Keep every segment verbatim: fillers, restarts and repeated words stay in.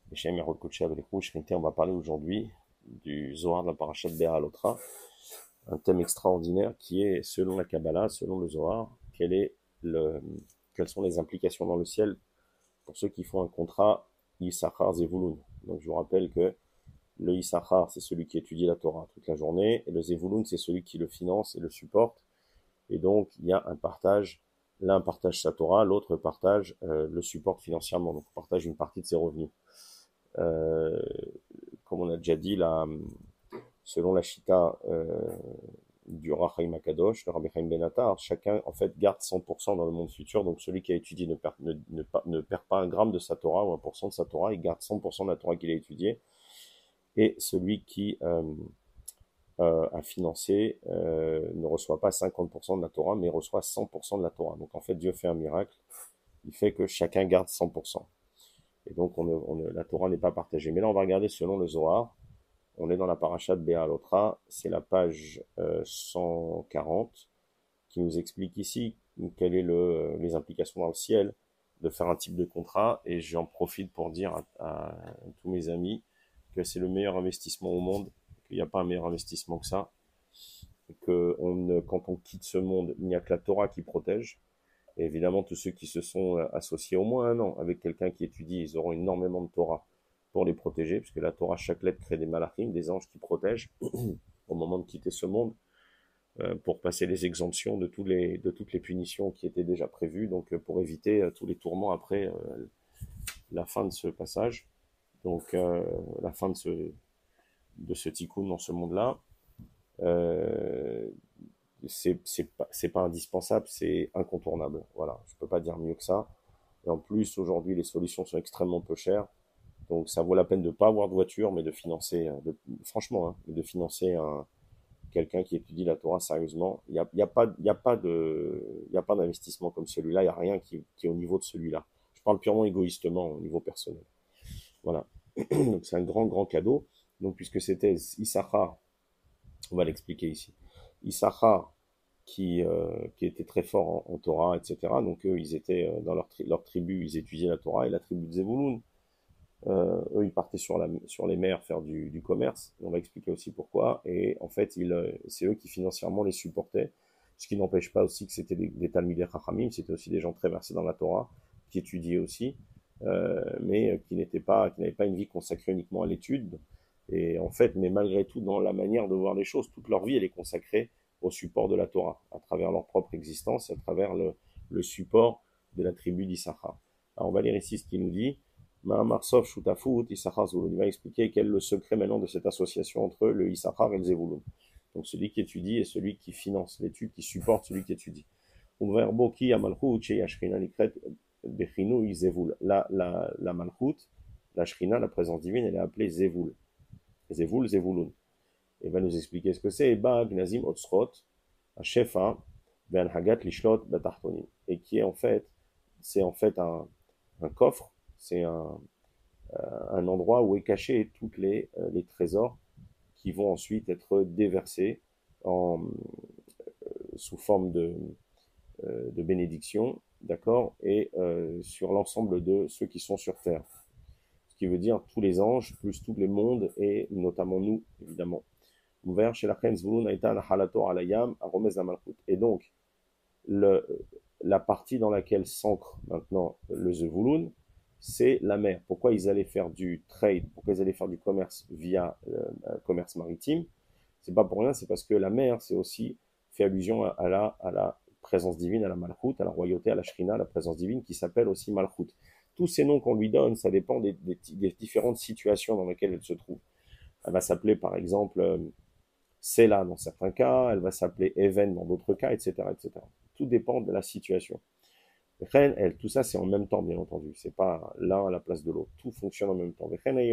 On va parler aujourd'hui du Zohar de la Parashat Béa-Alotra, un thème extraordinaire qui est, selon la Kabbalah, selon le Zohar, quel est le, quelles sont les implications dans le ciel pour ceux qui font un contrat Issachar Zevulun. Donc je vous rappelle que le Issachar, c'est celui qui étudie la Torah toute la journée, et le Zevulun, c'est celui qui le finance et le supporte. Et donc il y a un partage, l'un partage sa Torah, l'autre partage euh, le supporte financièrement, donc on partage une partie de ses revenus. Euh, comme on a déjà dit, là, selon la Shita euh, du Rachaim Akadosh, le Rabbi Chaim Ben Attar, chacun en fait garde cent pour cent dans le monde futur. Donc celui qui a étudié ne perd, ne, ne, ne perd pas un gramme de sa Torah ou un pour cent de sa Torah, il garde cent pour cent de la Torah qu'il a étudiée. Et celui qui euh, euh, a financé euh, ne reçoit pas cinquante pour cent de la Torah, mais reçoit cent pour cent de la Torah. Donc en fait, Dieu fait un miracle. Il fait que chacun garde cent pour cent. Et donc on ne, on ne, la Torah n'est pas partagée. Mais là, on va regarder selon le Zohar. On est dans la parasha de Béa-Alotra, c'est la page euh, cent quarante, qui nous explique ici quelles sont le, les implications dans le ciel de faire un type de contrat. Et j'en profite pour dire à, à tous mes amis que c'est le meilleur investissement au monde, qu'il n'y a pas un meilleur investissement que ça, que on, quand on quitte ce monde, il n'y a que la Torah qui protège. Et évidemment, tous ceux qui se sont associés au moins un an avec quelqu'un qui étudie, ils auront énormément de Torah pour les protéger, puisque la Torah, chaque lettre crée des malachim, des anges qui protègent au moment de quitter ce monde, euh, pour passer les exemptions de, tous les, de toutes les punitions qui étaient déjà prévues, donc euh, pour éviter euh, tous les tourments après euh, la fin de ce passage, donc euh, la fin de ce, de ce tikkun dans ce monde-là. Euh, c'est c'est pas, c'est pas indispensable, c'est incontournable. Voilà, je peux pas dire mieux que ça. Et en plus, aujourd'hui, les solutions sont extrêmement peu chères. Donc ça vaut la peine de ne pas avoir de voiture, mais de financer, de, franchement, hein, de financer un, quelqu'un qui étudie la Torah sérieusement. Il n'y a, y a pas, y a pas de, il y a pas d'investissement comme celui-là. Il n'y a rien qui, qui est au niveau de celui-là. Je parle purement égoïstement au niveau personnel. Voilà. Donc c'est un grand, grand cadeau. Donc puisque c'était Issachar, on va l'expliquer ici. Issachar qui, euh, qui était très fort en, en Torah, et cetera. Donc eux, ils étaient dans leur, tri leur tribu, ils étudiaient la Torah, et la tribu de Zevulun, Euh, eux, ils partaient sur, la, sur les mers faire du, du commerce. On va expliquer aussi pourquoi. Et en fait, c'est eux qui financièrement les supportaient. Ce qui n'empêche pas aussi que c'était des, des Talmidei Chachamim, c'était aussi des gens très versés dans la Torah, qui étudiaient aussi, euh, mais qui n'étaient pas, qui n'avaient pas une vie consacrée uniquement à l'étude. Et en fait, mais malgré tout, dans la manière de voir les choses, toute leur vie, elle est consacrée au support de la Torah, à travers leur propre existence, à travers le, le support de la tribu d'Issachar. Alors, on va lire ici ce qu'il nous dit. Ma'amarsov Shutafut, Issachar Zvulun. Il va expliquer quel est le secret maintenant de cette association entre le Issachar et le Zevulun. Donc celui qui étudie et celui qui finance l'étude, qui supporte celui qui étudie. La, la, la Malchut, la Shrina, la présence divine, elle est appelée Zevul. Zevul, Zevulun. Et va nous expliquer ce que c'est. Ba Gnazim Otsrot, Shefa, Ben Hagat Lishlot Batachtonim. Et qui est en fait, c'est en fait un, un coffre. C'est un, euh, un endroit où est caché tous les, euh, les trésors qui vont ensuite être déversés en, euh, sous forme de, euh, de bénédiction, d'accord, et euh, sur l'ensemble de ceux qui sont sur terre. Ce qui veut dire tous les anges, plus tous les mondes, et notamment nous, évidemment. Et donc, le, la partie dans laquelle s'ancre maintenant le Zevulun, c'est la mer. Pourquoi ils allaient faire du trade, pourquoi ils allaient faire du commerce via le euh, commerce maritime? C'est pas pour rien, c'est parce que la mer, c'est aussi fait allusion à, à, la, à la présence divine, à la Malchut, à la royauté, à la Shrina, à la présence divine, qui s'appelle aussi Malchut. Tous ces noms qu'on lui donne, ça dépend des, des, des différentes situations dans lesquelles elle se trouve. Elle va s'appeler par exemple euh, Sela dans certains cas, elle va s'appeler Even dans d'autres cas, et cetera, et cetera. Tout dépend de la situation. Elle, tout ça, c'est en même temps, bien entendu. C'est pas l'un à la place de l'autre. Tout fonctionne en même temps.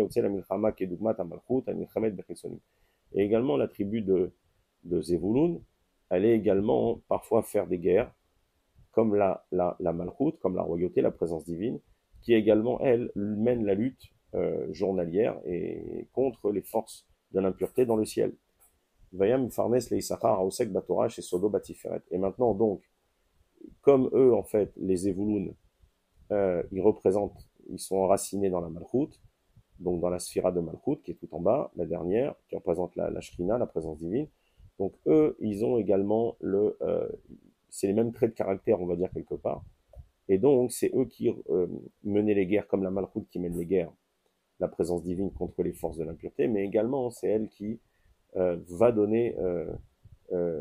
Et également, la tribu de, de Zevulun, elle est également parfois faire des guerres, comme la, la, la Malchut, comme la royauté, la présence divine, qui également, elle, mène la lutte euh, journalière et contre les forces de l'impureté dans le ciel. Vayam Farnes le Issachar Haosek Batorah chez Sodo Batiferet. Et maintenant, donc, comme eux, en fait, les Zevulun, euh, ils représentent, ils sont enracinés dans la Malchut, donc dans la sphira de Malchut, qui est tout en bas, la dernière, qui représente la, la Shrina, la présence divine. Donc eux, ils ont également le... Euh, c'est les mêmes traits de caractère, on va dire, quelque part. Et donc, c'est eux qui euh, menaient les guerres, comme la Malchut qui mène les guerres, la présence divine contre les forces de l'impureté, mais également, c'est elle qui euh, va donner... Euh, euh,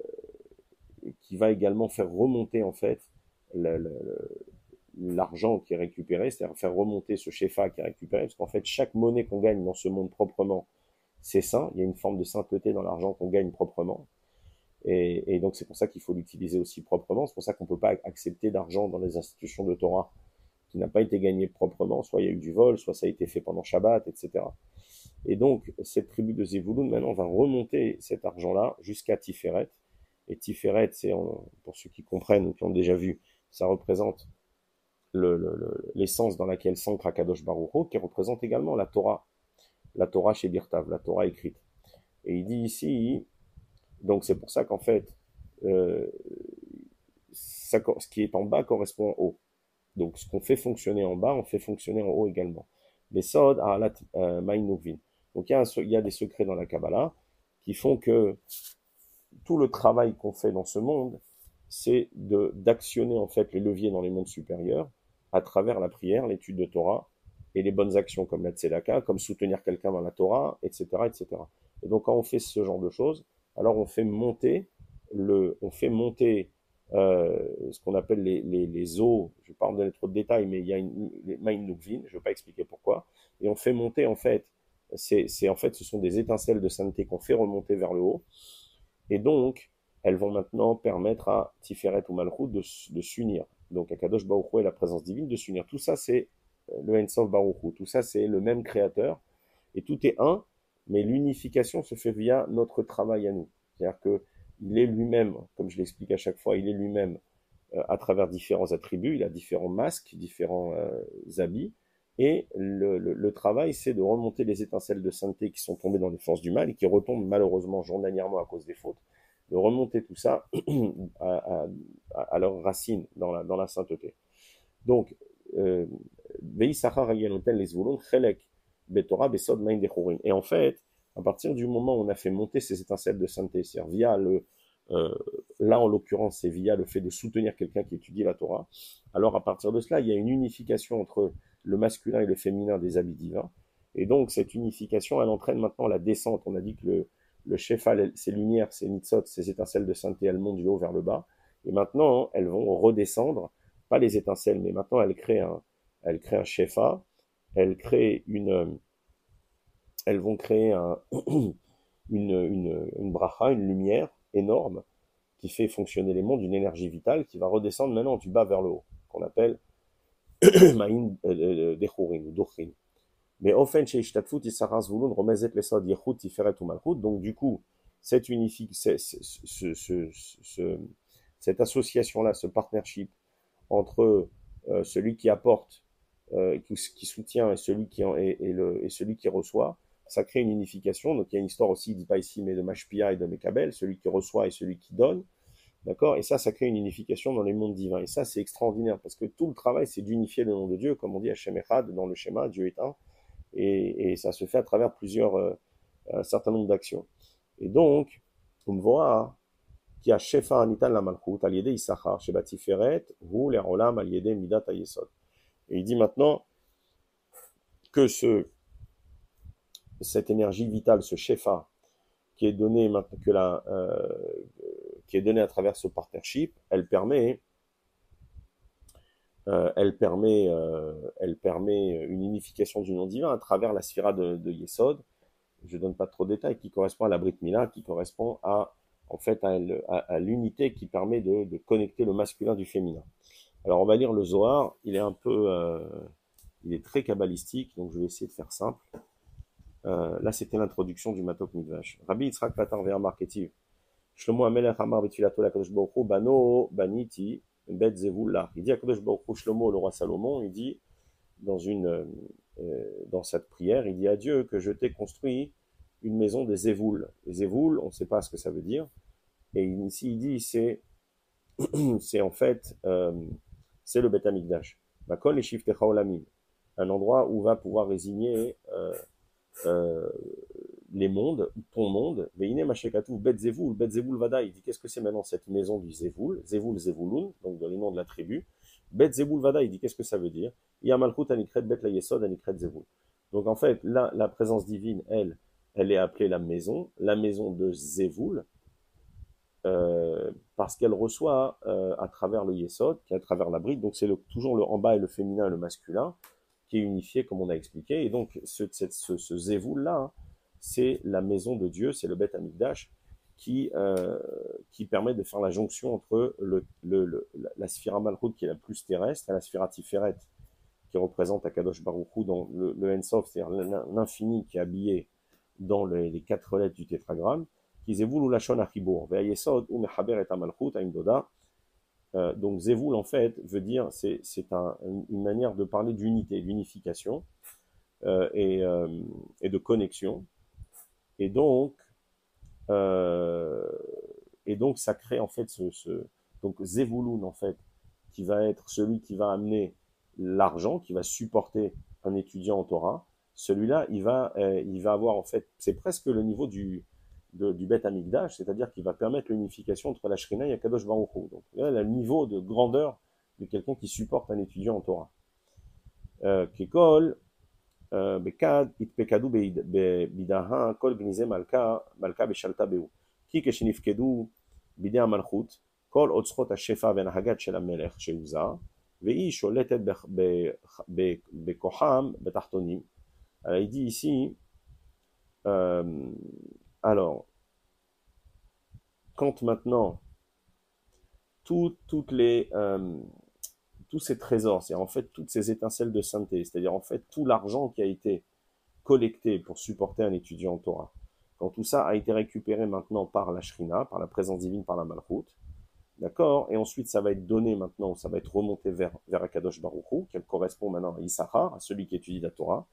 qui va également faire remonter, en fait, le, le, l'argent qui est récupéré, c'est-à-dire faire remonter ce shefa qui est récupéré, parce qu'en fait, chaque monnaie qu'on gagne dans ce monde proprement, c'est saint. Il y a une forme de sainteté dans l'argent qu'on gagne proprement. Et, et donc, c'est pour ça qu'il faut l'utiliser aussi proprement. C'est pour ça qu'on ne peut pas accepter d'argent dans les institutions de Torah qui n'a pas été gagné proprement. Soit il y a eu du vol, soit ça a été fait pendant Shabbat, et cetera. Et donc, cette tribu de Zevulun, maintenant, va remonter cet argent-là jusqu'à Tiferet. Et Tiferet, c'est, pour ceux qui comprennent ou qui ont déjà vu, ça représente le, le, le, l'essence dans laquelle s'ancre Akadosh Baruch Hu, qui représente également la Torah. La Torah chez Birtav, la Torah écrite. Et il dit ici, donc c'est pour ça qu'en fait, euh, ça, ce qui est en bas correspond en haut. Donc ce qu'on fait fonctionner en bas, on fait fonctionner en haut également. Les Sod Ahalat Ma'inukvin. Donc il y, a un, il y a des secrets dans la Kabbalah qui font que tout le travail qu'on fait dans ce monde, c'est de, d'actionner en fait les leviers dans les mondes supérieurs à travers la prière, l'étude de Torah et les bonnes actions comme la tzedaka, comme soutenir quelqu'un dans la Torah, et cetera, et cetera. Et donc quand on fait ce genre de choses, alors on fait monter le, on fait monter euh, ce qu'on appelle les, les, les eaux. Je ne vais pas en donner trop de détails, mais il y a une Maïn Nukvin, je ne vais pas expliquer pourquoi. Et on fait monter en fait, c'est, c'est en fait, ce sont des étincelles de sainteté qu'on fait remonter vers le haut. Et donc, elles vont maintenant permettre à Tiferet ou Malchut de, de s'unir. Donc, à Kadosh Baruch Hu et la présence divine de s'unir. Tout ça, c'est le Ein Sof Baruch Hu. Tout ça, c'est le même créateur. Et tout est un, mais l'unification se fait via notre travail à nous. C'est-à-dire qu'il est lui-même, comme je l'explique à chaque fois, il est lui-même euh, à travers différents attributs. Il a différents masques, différents euh, habits. Et le, le, le travail, c'est de remonter les étincelles de sainteté qui sont tombées dans les forces du mal et qui retombent malheureusement journalièrement à cause des fautes, de remonter tout ça à, à, à leurs racines dans la, dans la sainteté. Donc, euh, et en fait, à partir du moment où on a fait monter ces étincelles de sainteté, c'est-à-dire via le, euh, là en l'occurrence, c'est via le fait de soutenir quelqu'un qui étudie la Torah, alors à partir de cela, il y a une unification entre le masculin et le féminin des habits divins. Et donc, cette unification, elle entraîne maintenant la descente. On a dit que le, le shefa, ces lumières, ces nitzot, ces étincelles de sainteté, elles montent du haut vers le bas. Et maintenant, elles vont redescendre, pas les étincelles, mais maintenant, elles créent un, elles créent un shefa, elles créent une, elles vont créer un, une, une, une bracha, une lumière énorme qui fait fonctionner les mondes, une énergie vitale qui va redescendre maintenant du bas vers le haut, qu'on appelle Ma'in Dechurin ou Dochrin. Mais Ofen Sheishtatfut Isaras Vulun Romezet Lesod Yechut Tiferet ou Malchut. Donc du coup, cette unifique, ce, ce, ce, ce, cette association-là, ce partnership entre euh, celui qui apporte, euh, qui, qui soutient et celui qui en, et, et, le, et celui qui reçoit, ça crée une unification. Donc il y a une histoire aussi, il dit pas ici, mais de Mashpia et de Mekabel, celui qui reçoit et celui qui donne. D'accord? Et ça, ça crée une unification dans les mondes divins. Et ça, c'est extraordinaire, parce que tout le travail, c'est d'unifier le nom de Dieu, comme on dit Hashem Echad dans le schéma, Dieu est un. Et, et ça se fait à travers plusieurs, euh, un certain nombre d'actions. Et donc, on voit qu'il y a Shefa Anitan la Malchut, al yedei Issachar, Sheba Tiferet, Hu le'olam al yedei Midat HaYesod. Et il dit maintenant que ce, cette énergie vitale, ce Shefa, qui est donné maintenant que la, euh, qui est donnée à travers ce partnership, elle permet, euh, elle permet, euh, elle permet une unification du nom divin à travers la sphira de, de Yesod. Je donne pas trop de détails, qui correspond à la Brit Mila, qui correspond à, en fait, à, à, à l'unité qui permet de, de connecter le masculin du féminin. Alors, on va lire le Zohar. Il est un peu, euh, il est très kabbalistique, donc je vais essayer de faire simple. Euh, là, c'était l'introduction du Matok Midrash. Rabbi Yitzhak Patar Ve'amar Ketiv. Shlomo Amelech Amar B'Tfilato LaKadosh Baruch Hu Bano Baniti Bet Zevullah. Il dit à Kadosh Baruch Hu, Shlomo, le roi Salomon, il dit dans une, euh, dans cette prière, il dit à Dieu que je t'ai construit une maison des Zévouls. Les Zévouls, on ne sait pas ce que ça veut dire. Et ici, il dit, c'est, c'est en fait, euh, c'est le Beth Amikdash. Bakol et Shiftecha Olamim. un endroit où va pouvoir résigner euh, euh, les mondes, ton monde. Veine machekatou bet Zévoul, bet Zévoul vada. Il dit qu'est-ce que c'est maintenant cette maison du Zévoul, Zévoul Zévouloun, donc dans les noms de la tribu. Bet Zévoul vada, il dit qu'est-ce que ça veut dire? Yamalchut anikret bet la yesod anikret Zévoul. Donc en fait, là, la présence divine, elle, elle est appelée la maison, la maison de Zévoul, euh, parce qu'elle reçoit euh, à travers le yesod, qui est à travers la bride, donc c'est le, toujours le en bas et le féminin et le masculin, qui est unifié comme on a expliqué, et donc ce, cette, ce, ce Zévoul-là, hein, c'est la maison de Dieu, c'est le Beth Amikdash, qui, euh, qui permet de faire la jonction entre le, le, le, la Sphira Malchut, qui est la plus terrestre, et la Sphira Tiferet, qui représente Akadosh Baruch Hu dans le, le Ensof, c'est-à-dire l'infini qui est habillé dans les, les quatre lettres du tétragramme, qui Zévoul ou Lachon Achibur, Ve'ayesod ou Mechaber et Amalchut, Aimdoda. Euh, donc Zévoul, en fait, veut dire, c'est, c'est un, une manière de parler d'unité, d'unification euh, et, euh, et de connexion. Et donc, euh, et donc, ça crée en fait ce, ce donc Zévouloun, en fait, qui va être celui qui va amener l'argent, qui va supporter un étudiant en Torah. Celui-là, il va, euh, il va avoir en fait, c'est presque le niveau du de, du Beth Amikdash, c'est-à-dire qu'il va permettre l'unification entre la Shrina et Akadosh Baruch Hu. Donc là, le niveau de grandeur de quelqu'un qui supporte un étudiant en Torah. Kekol, Bekad, Itpekadu Bidaha, Kol Gnize Malka, Malka Beshalta Beu. Ki Keshinifkedu, Bidea Malchut, Kol Otschot Hashefa Ben Hagat Shel Amelech Sheuza, Vei Sholetet Bekoham Betachtonim. Alors il dit ici, euh, alors, quand maintenant, tout, toutes les, euh, tous ces trésors, c'est en fait toutes ces étincelles de sainteté, c'est-à-dire en fait tout l'argent qui a été collecté pour supporter un étudiant en Torah, quand tout ça a été récupéré maintenant par la Shrina, par la présence divine, par la Malchut, d'accord, et ensuite ça va être donné maintenant, ça va être remonté vers, vers Akadosh Baruch Hu, qui correspond maintenant à Issachar, à celui qui étudie la Torah,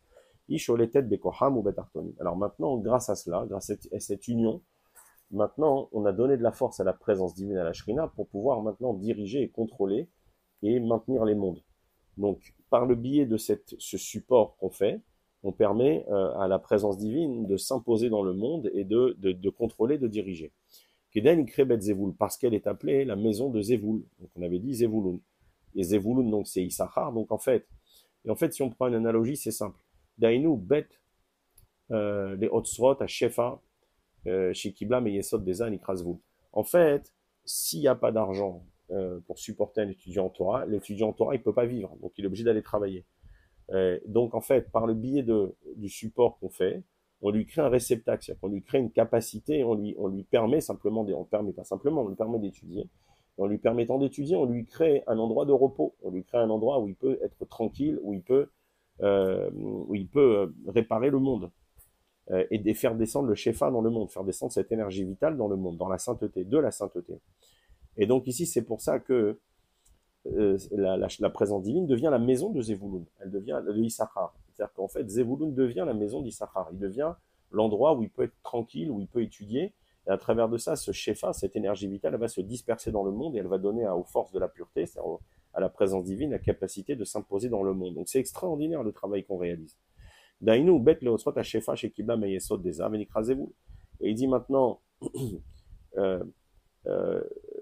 alors maintenant, grâce à cela, grâce à cette union, maintenant, on a donné de la force à la présence divine à la Shrina pour pouvoir maintenant diriger et contrôler et maintenir les mondes. Donc, par le biais de cette, ce support qu'on fait, on permet euh, à la présence divine de s'imposer dans le monde et de, de, de contrôler, de diriger. Keden Ikrebet Zévoul, parce qu'elle est appelée la maison de Zévoul. Donc, on avait dit Zévouloun. Et Zévouloun, donc, c'est Issachar. Donc, en fait, et en fait, si on prend une analogie, c'est simple. Dainu bet euh, les Otsrot à Shefa, chez Kibla, mais Yesod des An, Ikrasvou. En fait, s'il n'y a pas d'argent euh, pour supporter un étudiant en Torah, l'étudiant en Torah, il ne peut pas vivre, donc il est obligé d'aller travailler. Euh, donc en fait, par le biais de, du support qu'on fait, on lui crée un réceptacle, c'est-à-dire qu'on lui crée une capacité, on lui, on lui permet simplement, on permet pas simplement, on lui permet d'étudier. Et en lui permettant d'étudier, on lui crée un endroit de repos, on lui crée un endroit où il peut être tranquille, où il peut, euh, où il peut réparer le monde. Et de faire descendre le Shefa dans le monde, faire descendre cette énergie vitale dans le monde, dans la sainteté, de la sainteté. Et donc ici, c'est pour ça que euh, la, la, la présence divine devient la maison de Zévouloun, elle devient de Issachar. C'est-à-dire qu'en fait, Zévouloun devient la maison d'Issachar, il devient l'endroit où il peut être tranquille, où il peut étudier, et à travers de ça, ce Shefa, cette énergie vitale, elle va se disperser dans le monde et elle va donner à, aux forces de la pureté, c'est-à-dire à la présence divine, la capacité de s'imposer dans le monde. Donc c'est extraordinaire le travail qu'on réalise. Dainu bet le otsrot hashefa chez Kibla meyesod des âmes enikrasevou. Et il dit maintenant, euh, euh,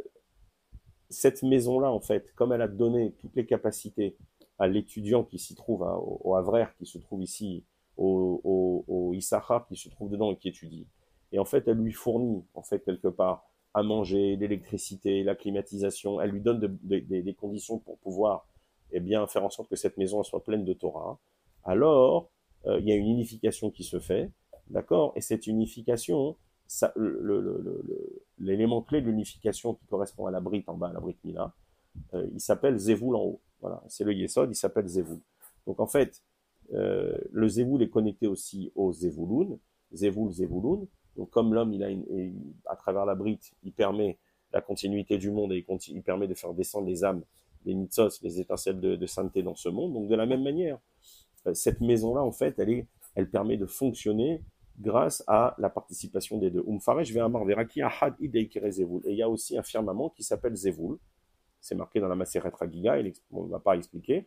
cette maison-là, en fait, comme elle a donné toutes les capacités à l'étudiant qui s'y trouve, hein, au, au Havrer qui se trouve ici, au, au, au Issachar qui se trouve dedans et qui étudie, et en fait, elle lui fournit, en fait, quelque part, à manger, l'électricité, la climatisation, elle lui donne de, de, de, des conditions pour pouvoir, eh bien, faire en sorte que cette maison soit pleine de Torah. Alors, Euh, il y a une unification qui se fait, d'accord? Et cette unification, ça, le, le, le, le, l'élément clé de l'unification qui correspond à la brite en bas, à la brite Mila, euh, il s'appelle Zévoul en haut. Voilà, c'est le Yesod, il s'appelle Zévoul. Donc en fait, euh, le Zévoul est connecté aussi au Zévouloun, Zévoul, Zévouloun. Donc comme l'homme, il a une, une, à travers la brite, il permet la continuité du monde et il, continue, il permet de faire descendre les âmes, les nitzos, les étincelles de, de sainteté dans ce monde. Donc de la même manière, cette maison-là, en fait, elle, est, elle permet de fonctionner grâce à la participation des deux. Umfaresh ve'amar veraki ahad ideikere Zévoul. Et il y a aussi un firmament qui s'appelle Zévoul. C'est marqué dans la Maseret Ragiga, on ne va pas expliquer.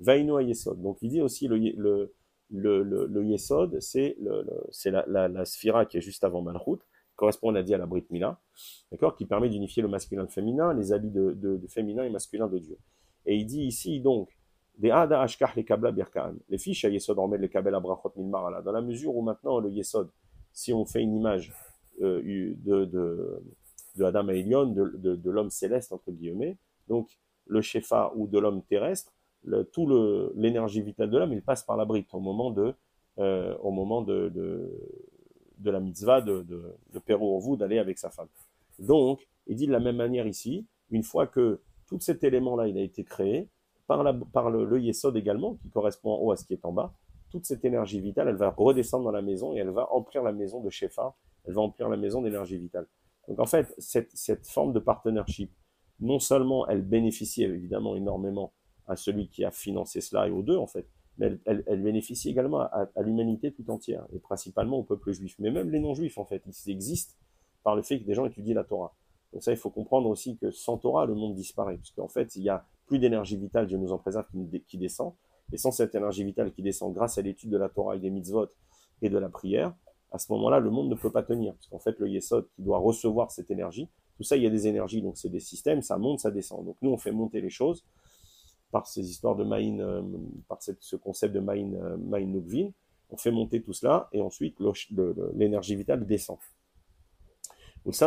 Vainu Yesod. Donc il dit aussi le, le, le, le, le Yesod, c'est le, le, c'est la, la, la sphira qui est juste avant Malchut, correspond, on a dit, à la Brit Mila, d'accord, qui permet d'unifier le masculin et le féminin, les habits de, de, de féminin et masculin de Dieu. Et il dit ici, donc, des Ada Ashkach les Kabla Birkaan, les fiches à Yesod en mettent les Kabel Abrachot Milmarala, dans la mesure où maintenant le Yesod, si on fait une image euh, de, de, de Adam et Elion, de, de, de l'homme céleste, entre guillemets, donc le Shefa ou de l'homme terrestre, le, tout le, l'énergie vitale de l'homme, il passe par la brite au moment de, euh, au moment de, de, de la mitzvah de, de, de Pérou en vous d'aller avec sa femme. Donc, il dit de la même manière ici, une fois que tout cet élément-là, il a été créé, par, la, par le, le Yesod également, qui correspond en haut à ce qui est en bas, toute cette énergie vitale, elle va redescendre dans la maison et elle va emplir la maison de Shefa, elle va emplir la maison d'énergie vitale. Donc en fait, cette, cette forme de partnership, non seulement elle bénéficie évidemment énormément à celui qui a financé cela et aux deux en fait, mais elle, elle, elle bénéficie également à, à l'humanité tout entière, et principalement au peuple juif, mais même les non-juifs en fait, ils existent par le fait que des gens étudient la Torah. Donc ça, il faut comprendre aussi que sans Torah, le monde disparaît, puisqu'en fait, il y a plus d'énergie vitale, Dieu nous en préserve, qui, qui descend, et sans cette énergie vitale qui descend grâce à l'étude de la Torah et des mitzvot et de la prière, à ce moment-là, le monde ne peut pas tenir, parce qu'en fait, le Yesod qui doit recevoir cette énergie, tout ça, il y a des énergies, donc c'est des systèmes, ça monte, ça descend. Donc nous, on fait monter les choses par ces histoires de Maïn, euh, par cette, ce concept de Maïn, euh, Maïn Nukvin, on fait monter tout cela, et ensuite le, le, le, l'énergie vitale descend. Et en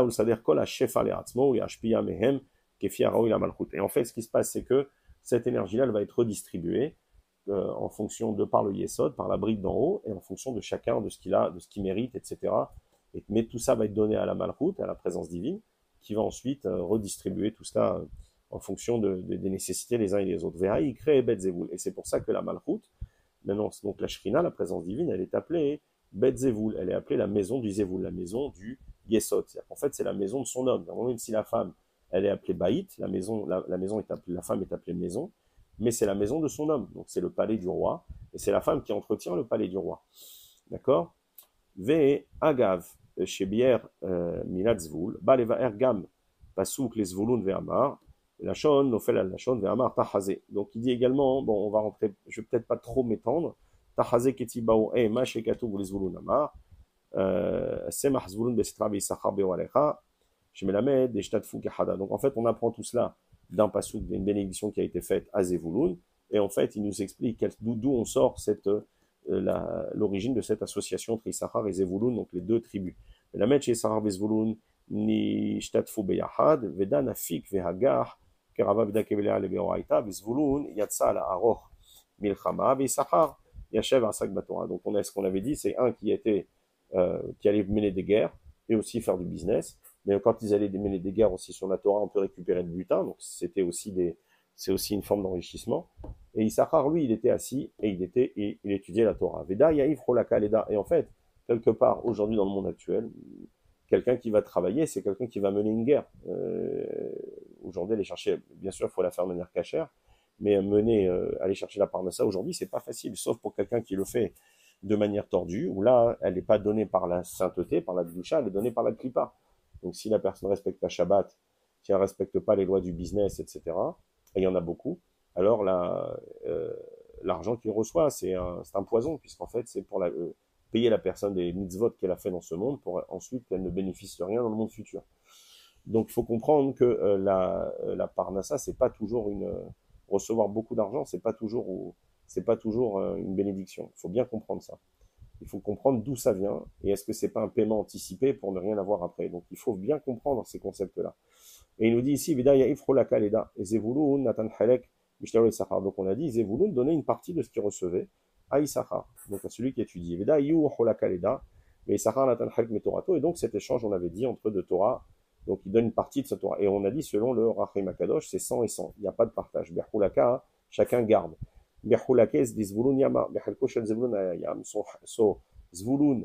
fait, ce qui se passe, c'est que cette énergie-là, elle va être redistribuée euh, en fonction de par le Yesod, par la bride d'en haut, et en fonction de chacun, de ce qu'il a, de ce qu'il mérite, et cetera. Et, mais tout ça va être donné à la Malchut, à la présence divine, qui va ensuite euh, redistribuer tout cela euh, en fonction de, de, des nécessités les uns et les autres. Vehaï crée Bet Zevul. Et c'est pour ça que la Malchut, maintenant, donc la Shrina, la présence divine, elle est appelée Bet Zevul. Elle est appelée la maison du Zevul, la maison du Yesod. C'est-à-dire qu'en fait, c'est la maison de son homme. Même si la femme, elle est appelée Baït, la maison, la, la maison est appelée, la femme est appelée maison, mais c'est la maison de son homme. Donc c'est le palais du roi, et c'est la femme qui entretient le palais du roi. D'accord? Ve Agav, chez Bière, Milad Zvul, Baleva Ergam, Pasouk les Zvulun Ve'amar, Lachon, Nofel al Lachon, Ve'amar, Tahazé. Donc il dit également, bon, on va rentrer, je vais peut-être pas trop m'étendre, Tahazé Ketibao, E, Mashekatu, les Zvulun Amar, Semah Zvulun Bestra Beisachar Be'walecha, Shemelamed, et Shtatfu Kehada. Donc en fait, on apprend tout cela d'un pasouk, d'une bénédiction qui a été faite à Zevulun, et en fait, il nous explique d'où on sort cette, euh, la, l'origine de cette association entre Issachar et Zevulun, donc les deux tribus. La metche Issachar et Zevulun ni shtatfu beyahad, vedan afik vehagah, kerava v'dakevelea lebeoraita, v'Zevulun yatsa la aroch milchama, v'Issachar yachev asak batora. Donc on a ce qu'on avait dit, c'est un qui était euh, qui allait mener des guerres et aussi faire du business. Mais quand ils allaient mener des guerres aussi sur la Torah, on peut récupérer le butin, donc c'était aussi des, c'est aussi une forme d'enrichissement. Et Issachar, lui, il était assis et il était, et il étudiait la Torah. Veda yaif rolaka leda. Et en fait, quelque part, aujourd'hui dans le monde actuel, quelqu'un qui va travailler, c'est quelqu'un qui va mener une guerre. Euh, aujourd'hui, aller chercher, bien sûr, il faut la faire de manière cachère, mais mener, euh, aller chercher la parnassa aujourd'hui, c'est pas facile, sauf pour quelqu'un qui le fait de manière tordue, où là, elle n'est pas donnée par la sainteté, par la doucha, elle est donnée par la klipa. Donc si la personne respecte pas Shabbat, si elle respecte pas les lois du business, et cetera, et il y en a beaucoup, alors la, euh, l'argent qu'il reçoit, c'est un, c'est un poison, puisqu'en fait, c'est pour la, euh, payer la personne des mitzvot qu'elle a fait dans ce monde, pour ensuite qu'elle ne bénéficie de rien dans le monde futur. Donc il faut comprendre que euh, la, la parnassa, c'est pas toujours une... Euh, recevoir beaucoup d'argent, c'est pas toujours, ou, c'est pas toujours euh, une bénédiction. Il faut bien comprendre ça. Il faut comprendre d'où ça vient et est-ce que c'est pas un paiement anticipé pour ne rien avoir après. Donc il faut bien comprendre ces concepts-là. Et il nous dit ici, Vida Yaif Rolaka Leda, et Zevulun, Nathan Halek, Mishnah Issachar. Donc on a dit, Zevulun donnait une partie de ce qu'il recevait à Issachar, donc à celui qui étudiait. Vida Yu Rolaka Leda, mais Issachar, Nathan Halek, Metorato. Et donc cet échange, on avait dit, entre deux Torah, donc il donne une partie de sa Torah. Et on a dit, selon le Rachim Akadosh, c'est cent et cent. Il n'y a pas de partage. Berhulaka, chacun garde. Berhulakes dit Zvulun Yama, Berhalko Shel Zvulun Yam. So, Zvulun,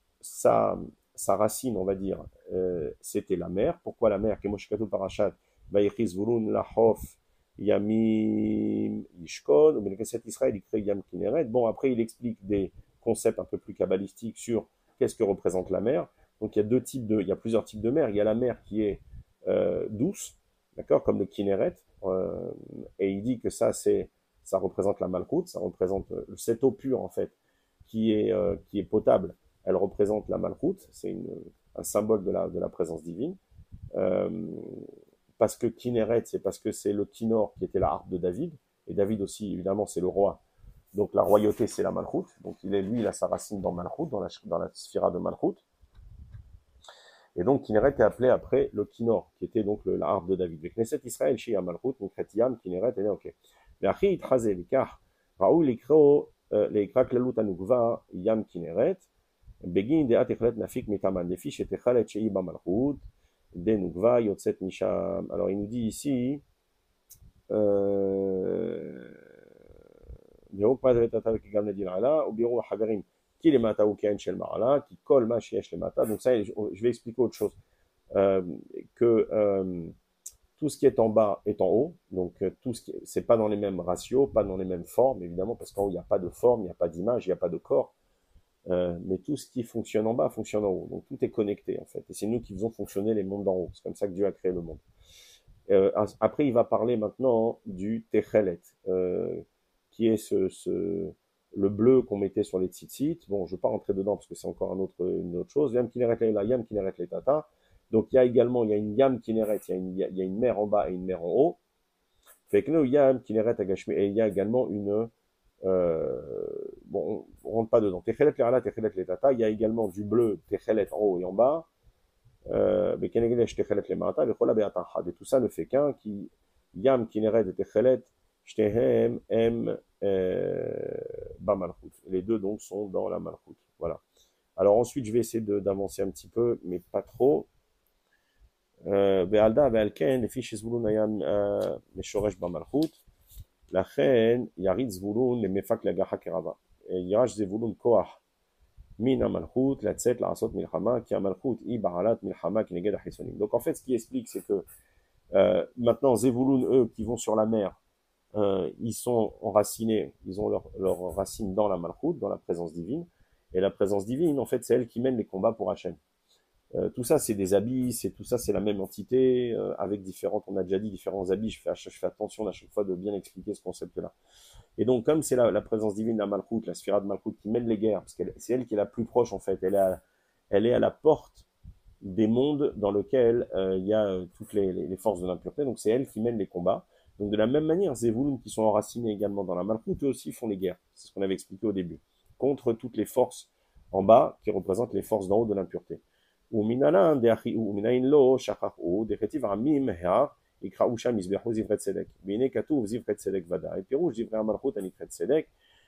sa, sa racine, on va dire, euh, c'était la mer. Pourquoi la mer? Kemoshkatu Parashat, Vayechi Zvulun Lachof Yamim Yishkod, ou Benekeset Israël, il crée Yam Kineret. Bon, après, il explique des concepts un peu plus kabbalistiques sur qu'est-ce que représente la mer. Donc il y a deux types de, il y a plusieurs types de mer. Il y a la mer qui est euh, douce, d'accord, comme le Kinneret, euh, et il dit que ça c'est ça représente la malchoute, ça représente euh, cette eau pure en fait, qui est, euh, qui est potable, elle représente la malchoute, c'est une, un symbole de la, de la présence divine. Euh, parce que Kinneret, c'est parce que c'est le Kinnor qui était la harpe de David, et David aussi, évidemment, c'est le roi. Donc la royauté, c'est la Malchut. Donc il est, lui, il a sa racine dans Malchut, dans la, dans la sphira de Malchut. Et donc Kinneret est appelé après le Kinnor, qui était donc le, la harpe de David. Donc Knesset Israël, Shia Malchut, Nikret Yam, Kinneret, et ok. Mais après, il trasait l'ikar. Raoul l'ikro, l'ikra klalut anugva, Yam Kinneret, Begin de Ateklet Nafik Mitaman, les fiches étaient Khalet Shei Ba Malchut, de Nugva, Yotzet Misham. Alors il nous dit ici, euh, qui colle ma chiesh le mata. Donc ça, je vais expliquer autre chose. Euh, que euh, tout ce qui est en bas est en haut. Donc euh, tout ce qui c'est pas dans les mêmes ratios, pas dans les mêmes formes, évidemment, parce qu'en haut il n'y a pas de forme, il n'y a pas d'image, il n'y a pas de corps. Euh, mais tout ce qui fonctionne en bas fonctionne en haut. Donc tout est connecté en fait. Et c'est nous qui faisons fonctionner les mondes d'en haut. C'est comme ça que Dieu a créé le monde. Euh, après, il va parler maintenant du Techelet, euh, qui est ce, ce, le bleu qu'on mettait sur les tzitzit. Bon, je ne vais pas rentrer dedans parce que c'est encore un autre, une autre chose. Yam Kineret Leila, Yam Kineret Letata. Donc il y a également, il y a une Yam Kineret, il y a une, il y a une mer en bas et une mer en haut. Fait que là, Yam Kineret Agashmi, et il y a également une, euh, bon, on ne rentre pas dedans. Techelet Leila, Techelet Letata. Il y a également du bleu, Techelet en haut et en bas. Euh, et tout ça ne fait qu'un qui yam kineret et techelet shtehem em ba malchut. Les deux donc sont dans la malchut. Voilà. Alors ensuite je vais essayer d'avancer un petit peu, mais pas trop. Be'alda be'alken lefi shezvulun ayam meshoresh ba malchut. Lachen yarid zvulun lemefak lagacha kerava. Yirash zvulun koach. Min malchut, la tzet, la asot milchama, qui a malchut, i baralat milchama, qui neged achisonim. Donc en fait, ce qui explique, c'est que euh, maintenant, Zevulun, eux, qui vont sur la mer, euh, ils sont enracinés, ils ont leurs leur racines dans la malchut, dans la présence divine. Et la présence divine, en fait, c'est elle qui mène les combats pour Hachem. Euh, tout ça, c'est des habits, c'est tout ça, c'est la même entité, euh, avec différentes, on a déjà dit différents habits. Je fais, je fais attention à chaque fois de bien expliquer ce concept-là. Et donc, comme c'est la, la présence divine de la Malchut, la sphira de Malchut qui mène les guerres, parce que c'est elle qui est la plus proche en fait, elle est à, elle est à la porte des mondes dans lesquels euh, il y a euh, toutes les, les, les forces de l'impureté, donc c'est elle qui mène les combats. Donc de la même manière, Zevulun qui sont enracinés également dans la Malchut, eux aussi font les guerres. C'est ce qu'on avait expliqué au début. Contre toutes les forces en bas qui représentent les forces d'en haut de l'impureté. Ou minalan de achi ou minain lo shachachu de chetiv amim har יקראו שם מזבחו זבחי צדק, והנה כתוב זבחי צדק ודאי, פירוש זבחי המלכות הנקראת צדק,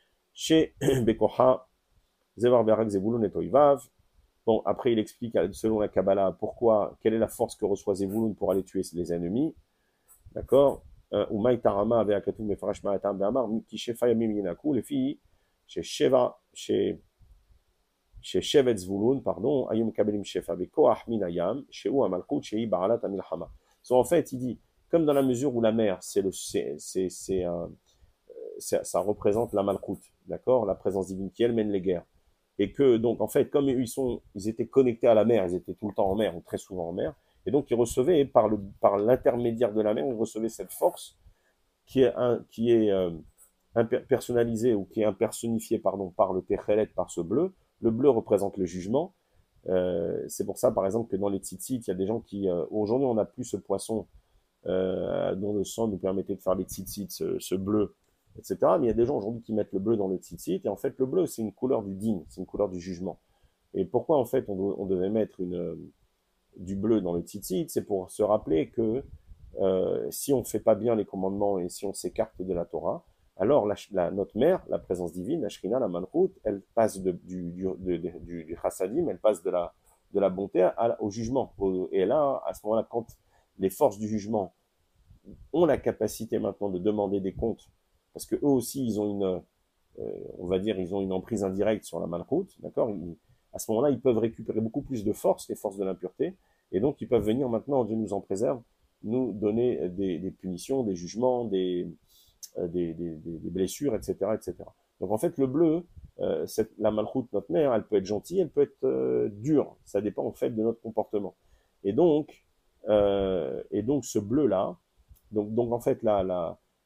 שבכוחה זבר ברק זבולון את אויביו. Bon, après il explique selon la Kabbalah pourquoi, quelle est la force que reçoit Zevulun pour aller tuer les ennemis, d'accord, ou maïtarama avec akatou mefarash ma'atam be'amar, ki shefa yamim yinaku, les filles, chez Sheva, chez chez Shevet Zvulun, pardon, ayum kabelim shefa bekoach min ayam, chez ou amalchut, chez baralat amilchama. So, en fait, il dit, comme dans la mesure où la mer, c'est le, c'est, c'est, c'est un, c'est, ça représente la malchoute, d'accord, la présence divine qui elle mène les guerres, et que donc en fait, comme ils sont, ils étaient connectés à la mer, ils étaient tout le temps en mer ou très souvent en mer, et donc ils recevaient par le, par l'intermédiaire de la mer, ils recevaient cette force qui est un, qui est euh, personnalisée ou qui est impersonnifiée, pardon, par le techelet, par ce bleu. Le bleu représente le jugement. Euh, c'est pour ça, par exemple, que dans les tzitzit, il y a des gens qui... Euh, aujourd'hui, on n'a plus ce poisson euh, dont le sang nous permettait de faire les tzitzit, ce, ce bleu, et cetera. Mais il y a des gens aujourd'hui qui mettent le bleu dans le tzitzit. Et en fait, le bleu, c'est une couleur du din, c'est une couleur du jugement. Et pourquoi, en fait, on, on devait mettre une, euh, du bleu dans le tzitzit? C'est pour se rappeler que euh, si on ne fait pas bien les commandements et si on s'écarte de la Torah, alors la, la, notre mère, la présence divine, la Shrina, la Malchut, elle passe de, du, du, de, de, du, du chassadim, elle passe de la, de la bonté à, au jugement. Au, et là, à ce moment-là, quand les forces du jugement ont la capacité maintenant de demander des comptes, parce que eux aussi, ils ont une, euh, on va dire, ils ont une emprise indirecte sur la Malchut, d'accord? À ce moment-là, ils peuvent récupérer beaucoup plus de force, les forces de l'impureté, et donc ils peuvent venir maintenant, Dieu nous en préserve, nous donner des, des punitions, des jugements, des Des, des, des blessures, et cetera, et cetera. Donc en fait, le bleu, euh, cette, la malchoute, notre mère, elle peut être gentille, elle peut être euh, dure. Ça dépend en fait de notre comportement. Et donc, euh, et donc ce bleu-là, donc, donc en fait la, la,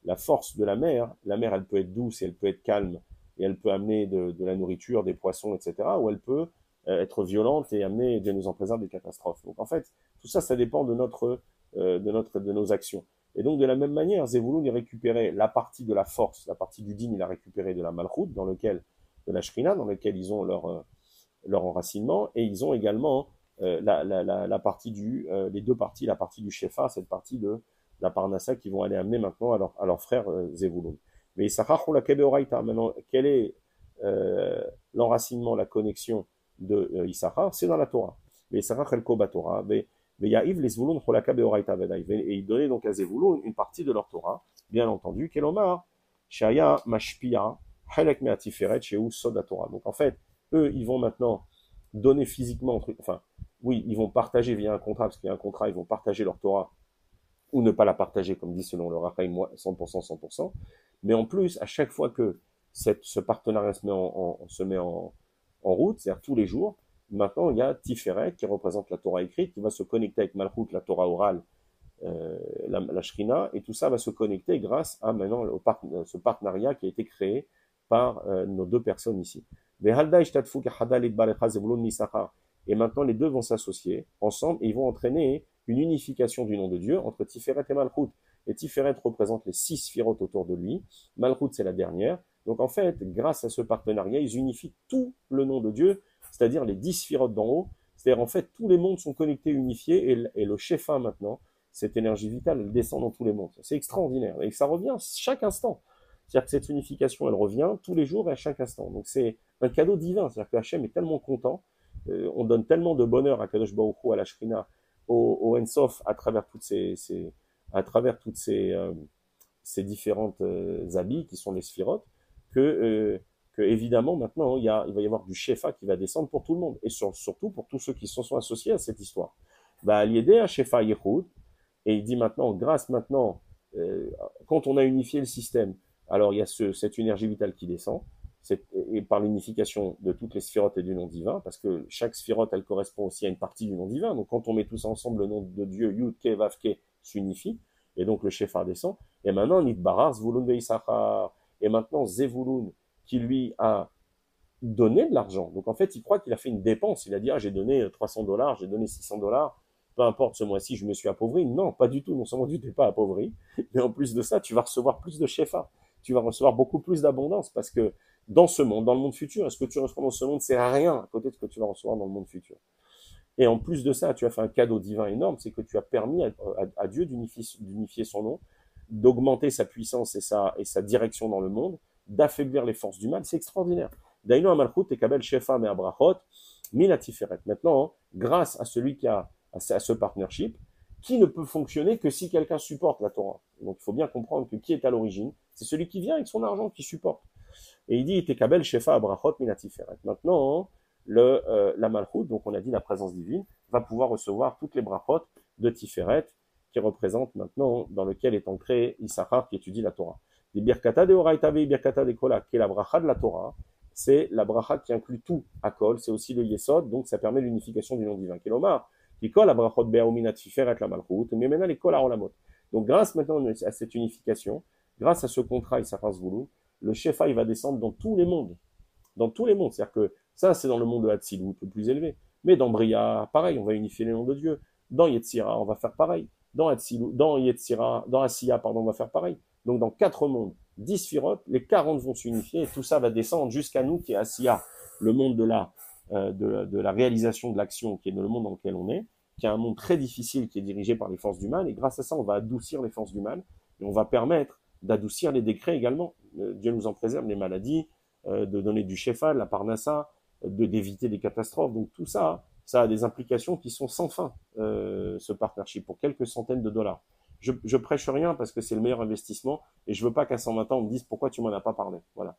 la force de la mer, la mer, elle peut être douce et elle peut être calme, et elle peut amener de, de la nourriture, des poissons, et cetera, ou elle peut euh, être violente et amener, Dieu nous en préserve, des catastrophes. Donc en fait, tout ça, ça dépend de notre, euh, de notre, de nos actions. Et donc de la même manière, Zevulun il récupérait la partie de la force, la partie du din, il a récupéré de la Malchut, dans lequel, de la Shrina, dans lequel ils ont leur, euh, leur enracinement, et ils ont également euh, la, la, la, la partie du, euh, les deux parties, la partie du Shefa, cette partie de la Parnassa qui vont aller amener maintenant à leur, à leur frère euh, Zevulun. Mais Issachar, on la Kebeoraita. Maintenant, quel est euh, l'enracinement, la connexion de euh, Issachar? C'est dans la Torah. Mais Issachar, el Koba Torah. Mais mais Yahiv les Zvulun, on la Kebeoraita Vedaï. Et il donnait donc à Zevulun une partie de leur Torah, bien entendu, Kelomar, Shaya Mashpia, Halek Meatiferet, Shehu Soda Torah. Donc en fait, eux, ils vont maintenant donner physiquement, enfin, oui, ils vont partager via un contrat, parce qu'il y a un contrat, ils vont partager leur Torah, ou ne pas la partager, comme dit selon le Rachaïm, cent pour cent, cent pour cent. Mais en plus, à chaque fois que cette, ce partenariat se met en, en, se met en, en route, c'est-à-dire tous les jours, maintenant, il y a Tiferet, qui représente la Torah écrite, qui va se connecter avec Malchut, la Torah orale, euh, la, la Shrina, et tout ça va se connecter grâce à maintenant au part, ce partenariat qui a été créé par euh, nos deux personnes ici. Et maintenant, les deux vont s'associer ensemble et ils vont entraîner une unification du nom de Dieu entre Tiferet et Malchut. Et Tiferet représente les six sphirotes autour de lui. Malchut, c'est la dernière. Donc en fait, grâce à ce partenariat, ils unifient tout le nom de Dieu, c'est-à-dire les dix sphirotes d'en haut. C'est-à-dire en fait, tous les mondes sont connectés, unifiés, et, et le Shefa maintenant, cette énergie vitale, elle descend dans tous les mondes. C'est extraordinaire. Et ça revient chaque instant. C'est-à-dire que cette unification, elle revient tous les jours et à chaque instant. Donc c'est un cadeau divin. C'est-à-dire que Hachem est tellement content, euh, on donne tellement de bonheur à Kadosh Baruch Hu, à la Shrina, au, au Ensof, à travers toutes ces, ces à travers toutes ces, euh, ces différentes euh, habits qui sont les sphirotes, que, euh, que évidemment maintenant il, y a, il va y avoir du Shefa qui va descendre pour tout le monde, et sur, surtout pour tous ceux qui se sont associés à cette histoire. Bah, l'idée à Shefa Yehud, et il dit maintenant, grâce maintenant, euh, quand on a unifié le système, alors il y a ce, cette énergie vitale qui descend, et par l'unification de toutes les sphirotes et du nom divin, parce que chaque sphirote, elle correspond aussi à une partie du nom divin. Donc quand on met tous ensemble le nom de Dieu, Yud, Ke, Vav, Ke, s'unifie, et donc le Shefa descend. Et maintenant, Nidbarar, Zvulun, Veissachar, et maintenant Zevulun, qui lui a donné de l'argent. Donc en fait, il croit qu'il a fait une dépense. Il a dit, ah, j'ai donné trois cents dollars, j'ai donné six cents dollars, peu importe, ce mois-ci, je me suis appauvri. Non, pas du tout. Non seulement tu t'es pas appauvri, mais en plus de ça, tu vas recevoir plus de Shefa. Tu vas recevoir beaucoup plus d'abondance, parce que dans ce monde, dans le monde futur, est-ce que tu reçois dans ce monde, c'est rien à côté de ce que tu vas recevoir dans le monde futur. Et en plus de ça, tu as fait un cadeau divin énorme, c'est que tu as permis à, à, à Dieu d'unifier, d'unifier son nom, d'augmenter sa puissance et sa, et sa direction dans le monde, d'affaiblir les forces du mal. C'est extraordinaire. Daïno Amalchut et Kabel Shefa me Abrachot, Mila Tiferet. Maintenant, grâce à celui qui a, à ce partnership, qui ne peut fonctionner que si quelqu'un supporte la Torah. Donc il faut bien comprendre que qui est à l'origine, c'est celui qui vient avec son argent, qui supporte. Et il dit, Tekabel Shefa Abrachot Mina Tiferet. Maintenant, le, euh, la Malchut, donc on a dit la présence divine, va pouvoir recevoir toutes les brachot de Tiferet, qui représentent maintenant, dans lequel est ancré Issachar, qui étudie la Torah. Les Birkata de Horaïta ve Birkata de Kola, qui est la bracha de la Torah, c'est la bracha qui inclut tout à Kol, c'est aussi le Yesod, donc ça permet l'unification du nom divin. Kelomar, qui colle la brachot Be'aumina Tiferet, la Malchut, mais maintenant les Kol à Olamot. Donc grâce maintenant à cette unification, grâce à ce contrat Issachar Zvulun, le Shefa, il va descendre dans tous les mondes. Dans tous les mondes. C'est-à-dire que ça, c'est dans le monde de Hatzilut, le plus élevé. Mais dans Bria, pareil, on va unifier les noms de Dieu. Dans Yetzira, on va faire pareil. Dans Hatzilut, dans Yetzira, dans Asiya, pardon, on va faire pareil. Donc dans quatre mondes, dix sphirotes, les quarante vont s'unifier et tout ça va descendre jusqu'à nous qui est Asiya, le monde de la, euh, de, de la réalisation de l'action, qui est le monde dans lequel on est, qui est un monde très difficile, qui est dirigé par les forces du mal. Et grâce à ça, on va adoucir les forces du mal et on va permettre d'adoucir les décrets également. Euh, Dieu nous en préserve, les maladies, euh, de donner du Shefa, la Parnassa, de d'éviter des catastrophes. Donc tout ça, ça a des implications qui sont sans fin, euh, ce partnership, pour quelques centaines de dollars. Je, je prêche rien parce que c'est le meilleur investissement et je veux pas qu'à cent vingt ans on me dise pourquoi tu m'en as pas parlé. Voilà.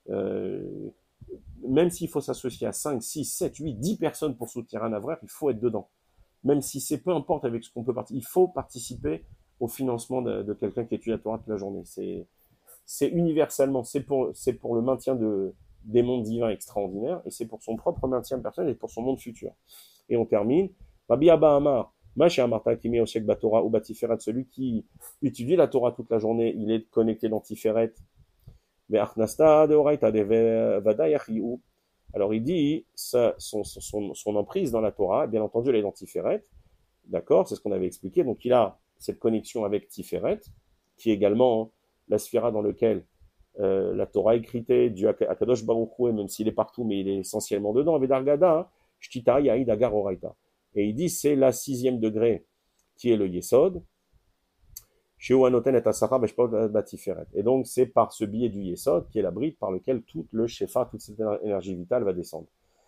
Euh, même s'il faut s'associer à cinq, six, sept, huit, dix personnes pour soutenir un avraire, il faut être dedans. Même si c'est peu importe avec ce qu'on peut participer, il faut participer au financement de, de quelqu'un qui étudie la Torah toute la journée. C'est, c'est universellement, c'est pour, c'est pour le maintien de, des mondes divins extraordinaires, et c'est pour son propre maintien personnel et pour son monde futur. Et on termine. Rabbi Abba Amar, Maché Amarta Kimi Oshek Batora ou Batiferet, celui qui étudie la Torah toute la journée, il est connecté dans Tiferet. Mais Achnasta de Oraita de Vada Yachiou. Alors il dit, ça, son, son, son emprise dans la Torah, bien entendu, elle est dans Tiferet. D'accord, c'est ce qu'on avait expliqué. Donc il a cette connexion avec Tiferet, qui est également la sphira dans laquelle euh, la Torah écrite, Dieu Akadosh Baruch Hu, même s'il est partout, mais il est essentiellement dedans. Vedargada, Shtita Yaïd Agar Oraita. Et il dit c'est la sixième degré qui est le Yesod. Chez Anoten et Asara Batiferet. Et donc c'est par ce biais du Yesod qui est la bride par lequel tout le Shefa, toute cette énergie vitale va descendre.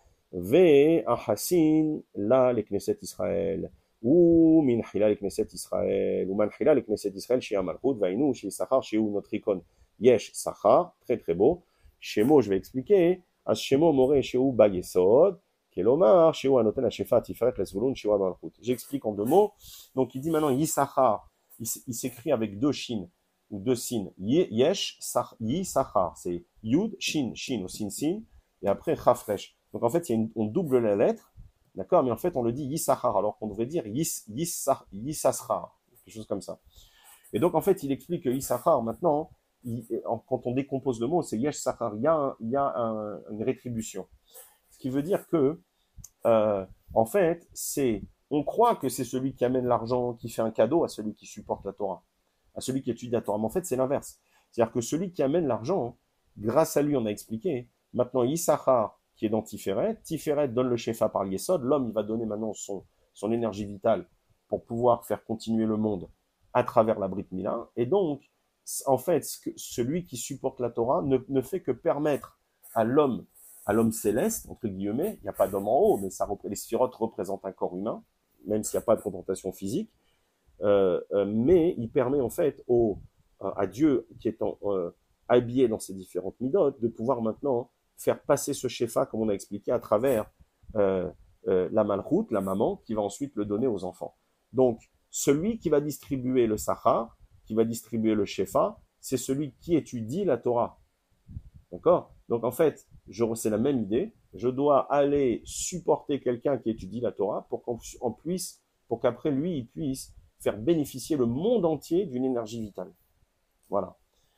Ve Ahassin la le Knesset Israël. Ou min chila le Knesset Israël, ou man chila le Knesset Israël, chez Amalchut, vainu, chez Sachar, chez ou notre icône, yesh Sachar, très très beau. Shemo, je vais expliquer, as Shemo more chez ou Bayesod, kelomar, chez ou anoten Shefa Tiferet, les Zvulun, chez ou Amalchut. J'explique en deux mots. Donc il dit maintenant Yisachar, il, il s'écrit avec deux shin, ou deux sin. Yesh Yisachar, c'est Yud, shin, shin, ou sin, sin, et après Chafresh. Donc en fait, il y a une, on double la lettre. D'accord, mais en fait, on le dit Yissachar, alors qu'on devrait dire Yis, Yissar, Yissachar, quelque chose comme ça. Et donc, en fait, il explique que Yissachar, maintenant, il, quand on décompose le mot, c'est Yesh Sachar, il y a, un, il y a un, une rétribution. Ce qui veut dire que, euh, en fait, c'est, on croit que c'est celui qui amène l'argent, qui fait un cadeau à celui qui supporte la Torah, à celui qui étudie la Torah. Mais en fait, c'est l'inverse. C'est-à-dire que celui qui amène l'argent, grâce à lui, on a expliqué, maintenant, Yissachar, qui est dans Tiferet. Tiferet donne le Shefa par Yesod. L'homme, il va donner maintenant son, son énergie vitale pour pouvoir faire continuer le monde à travers la Brit Mila. Et donc, en fait, ce que, celui qui supporte la Torah ne, ne fait que permettre à l'homme, à l'homme céleste, entre guillemets, il n'y a pas d'homme en haut, mais ça, les sphirotes représentent un corps humain, même s'il n'y a pas de représentation physique, euh, euh, mais il permet en fait au, à Dieu, qui est en, euh, habillé dans ces différentes midotes, de pouvoir maintenant faire passer ce shefa, comme on a expliqué, à travers euh, euh, la malchoute, la maman, qui va ensuite le donner aux enfants. Donc, celui qui va distribuer le sachar, qui va distribuer le shefa, c'est celui qui étudie la Torah. D'accord? Donc, en fait, je, c'est la même idée. Je dois aller supporter quelqu'un qui étudie la Torah pour qu'on puisse, pour qu'après lui, il puisse faire bénéficier le monde entier d'une énergie vitale. Voilà.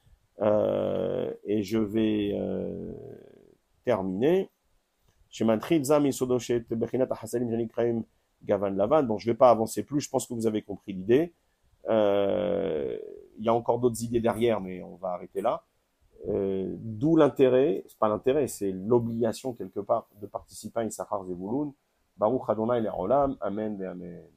Euh, et je vais... Euh, terminé. Bon, je ne vais pas avancer plus, je pense que vous avez compris l'idée. Euh, il y a encore d'autres idées derrière, mais on va arrêter là. Euh, d'où l'intérêt, c'est pas l'intérêt, c'est l'obligation quelque part de participer à Issachar Zevulun. Baruch Adonai Le'olam, Amen et Amen.